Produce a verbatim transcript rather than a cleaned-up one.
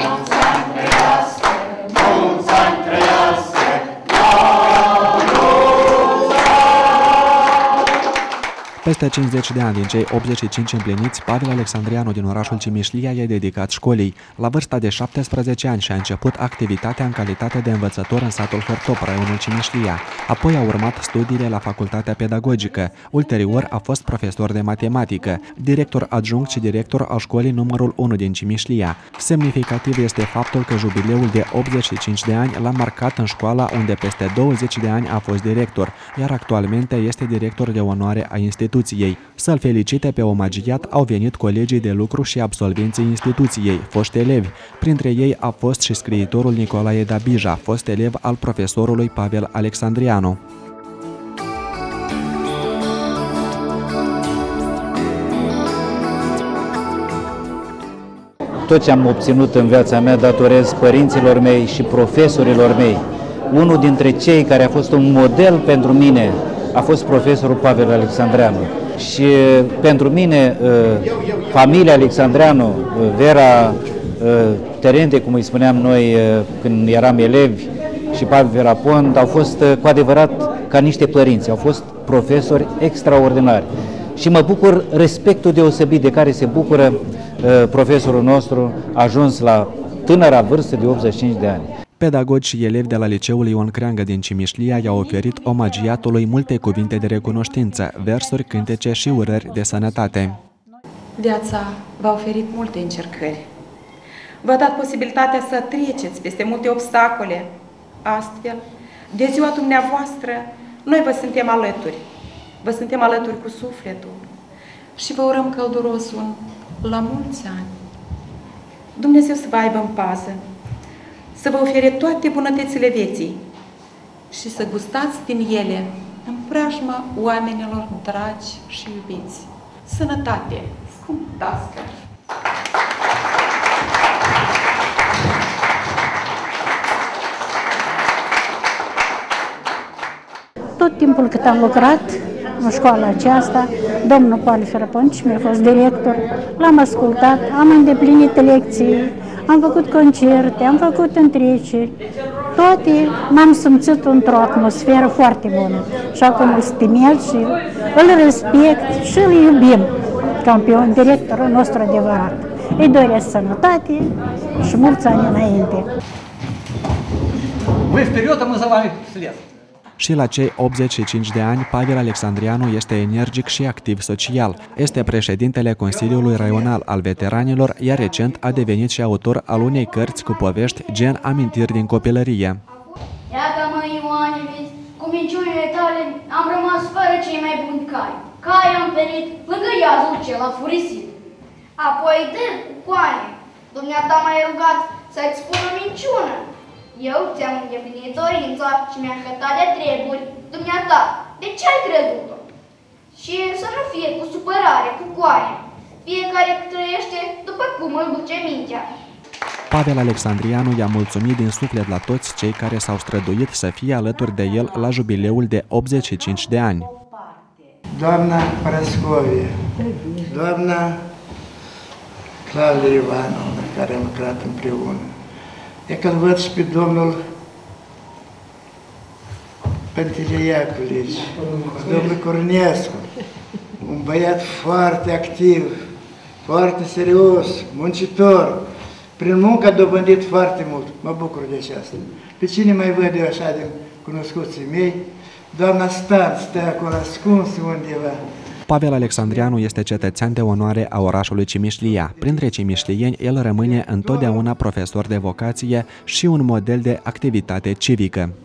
Peste cincizeci de ani din cei optzeci și cinci împliniți, Pavel Alexandrianu din orașul Cimișlia i-a dedicat școlii. La vârsta de șaptesprezece ani și-a început activitatea în calitate de învățător în satul Hortop, raionul Cimișlia. Apoi a urmat studiile la facultatea pedagogică. Ulterior a fost profesor de matematică, director adjunct și director al școlii numărul unu din Cimișlia. Semnificativ este faptul că jubileul de optzeci și cinci de ani l-a marcat în școala unde peste douăzeci de ani a fost director, iar actualmente este director de onoare a instituției. Să-l felicite pe omagiat au venit colegii de lucru și absolvenții instituției, foști elevi. Printre ei a fost și scriitorul Nicolae Dabija, fost elev al profesorului Pavel Alexandrianu. Tot ce am obținut în viața mea datorez părinților mei și profesorilor mei. Unul dintre cei care a fost un model pentru mine a fost profesorul Pavel Alexandrianu. Și pentru mine, familia Alexandrianu, Vera Terente, cum îi spuneam noi când eram elevi, și Pavel Verapont, au fost cu adevărat ca niște părinți, au fost profesori extraordinari. Și mă bucur respectul deosebit de care se bucură profesorul nostru, ajuns la tânăra vârstă de optzeci și cinci de ani. Pedagogi și elevi de la Liceul Ion Creangă din Cimișlia i-au oferit omagiatului multe cuvinte de recunoștință, versuri, cântece și urări de sănătate. Viața v-a oferit multe încercări. V-a dat posibilitatea să treceți peste multe obstacole. Astfel, de ziua dumneavoastră, noi vă suntem alături. Vă suntem alături cu sufletul și vă urăm călduros un la mulți ani. Dumnezeu să vă aibă în pază, să vă ofere toate bunătățile vieții și să gustați din ele în preajma oamenilor dragi și iubiți. Sănătate, scump dascăl! Tot timpul cât am lucrat în școala aceasta, domnul Pavel Verapont mi-a fost director, l-am ascultat, am îndeplinit lecții, am făcut concerte, am făcut întreceri, toate m-am simțit într-o atmosferă foarte bună. Și acum îl stimez și îl respect și îl iubim ca pe un director nostru adevărat. Îi doresc sănătate și mulți ani înainte. Вы вперед, а мы за вами вслед. Și la cei optzeci și cinci de ani, Pavel Alexandrianu este energic și activ social. Este președintele Consiliului Raional al Veteranilor, iar recent a devenit și autor al unei cărți cu povești gen Amintiri din copilărie. Iată, mă, Ioane, vezi, cu minciunile tale am rămas fără cei mai buni cai. Cai am venit lângă iazul cel afurisit. Apoi dă cu coane. Dumneata m-ai rugat să-ți spun o minciună. Eu ți-am îndeplinit dorința și mi-am cătat de treburi. Dumneata, de ce ai crezut-o? Și să nu fie cu supărare, cu coaie. Fiecare trăiește după cum îl duce mintea. Pavel Alexandrianu i-a mulțumit din suflet la toți cei care s-au străduit să fie alături de el la jubileul de optzeci și cinci de ani. Doamna Parascovie, doamna Claudia Ivanovna, care am lucrat împreună, e că-l văd și pe domnul Panteleaculici, domnul Cornescu, un băiat foarte activ, foarte serios, muncitor, prin muncă a dobândit foarte mult. Mă bucur de aceasta. Pe cine mai văd eu așa din cunoscuții mei? Doamna Stan stă acolo ascunsă undeva. Pavel Alexandrianu este cetățean de onoare a orașului Cimișlia. Printre cimișlieni, el rămâne întotdeauna profesor de vocație și un model de activitate civică.